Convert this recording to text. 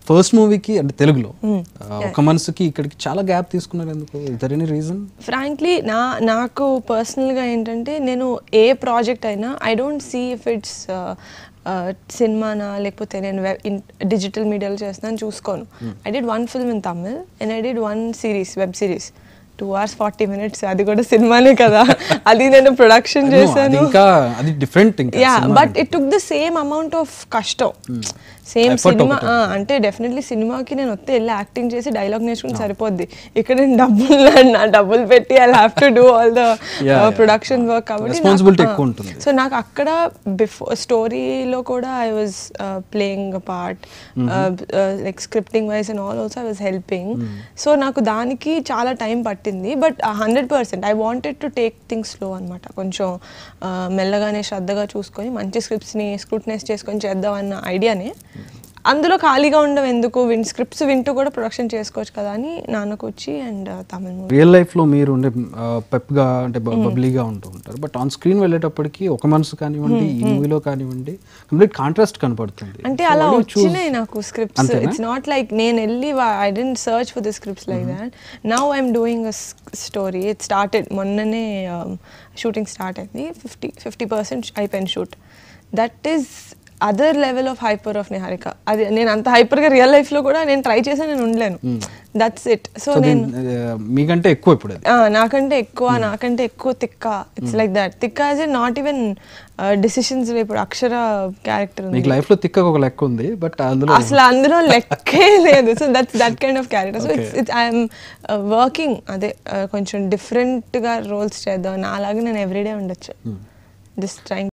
First మూవీకి అంటే తెలుగులో ఒక మనసుకి ఇక్కడికి చాలా గ్యాప్ తీసుకున్నారు ఎందుకు? Is there any reason? Frankly నాకు పర్సనల్గా ఏంటంటే నేను ఏ ప్రాజెక్ట్ అయినా I don't see if it's సినిమానా లేకపోతే నేను డిజిటల్ మీడియాలో చేస్తున్నాను చూసుకోను. I did 1 film in Tamil and I did 1 series, web series 2 hours 40 minutes. అది కూడా సినిమానే కదా, అది నేను ప్రొడక్షన్ చేశాను. అది డిఫరెంట్ ఇంకా. Yeah, but it took the same amount of కష్టం. సేమ్ సినిమా అంటే డెఫినెట్లీ సినిమాకి నేను వస్తే వెళ్ళి యాక్టింగ్ చేసి డైలాగ్ నేర్చుకుని సరిపోద్ది. ఇక్కడ నేను డబ్బులు పెట్టి I have to do all the production work కాబట్టి సో నాకు అక్కడ బిఫోర్ స్టోరీలో కూడా I was playing a part, like scripting wise and all also I was helping. So నాకు దానికి చాలా టైం పట్టింది. But 100% I wanted to take things slow అనమాట. కొంచెం మెల్లగానే శ్రద్ధగా చూసుకొని మంచి స్క్రిప్ట్స్ని స్క్రూటనైజ్ చేసుకొని చేద్దామన్న ఐడియానే. అందులో ఖాళీగా ఉండవు ఎందుకు, స్క్రిప్ట్స్ వింటూ కూడా ప్రొడక్షన్ చేసుకోవచ్చు కదా అని నాన్నకు వచ్చి అండ్ తమిళ మూవీ. రియల్ లైఫ్లో మీరు ఉండే పెప్గా అంటే బబ్లీగా ఉంటూ ఉంటారు, బట్ ఆన్ స్క్రీన్ వెళ్ళేటప్పటికి ఒక మనసు కానివ్వండి ఈ మూవీలో కానివ్వండి కంప్లీట్ కాంట్రాస్ట్ కనపడుతుంది. అంటే అలా వచ్చినాయి నాకు స్క్రిప్ట్స్. ఇట్స్ నాట్ లైక్ నేను వెళ్ళి I didn't search for the scripts like that. Now I'm doing a story. It started మొన్ననే షూటింగ్ స్టార్ట్ అయింది. 50% అయిపోయింది shoot. That is other level of hyper of Niharika. అది నేను అంత హైపర్గా రియల్ లైఫ్లో కూడా నేను ట్రై చేసాను, నేను ఉండలేను. That's it. సో నేను మీకంటే ఎక్కువ ఇప్పుడు నాకంటే ఎక్కువ తిక్క. It's like that. తిక్క as a not even decisions. ఇప్పుడు అక్షర క్యారెక్టర్ మీకు లైఫ్లో తిక్క ఒక లెక్క ఉంది, బట్ అసలు అందులో లెక్కే లేదు. So that kind of character. So it's I'm working అదే కొంచెం డిఫరెంట్గా రోల్స్ చేద్దాం. నాలాగా నేను ఎవ్రీడే ఉండొచ్చు. Just trying.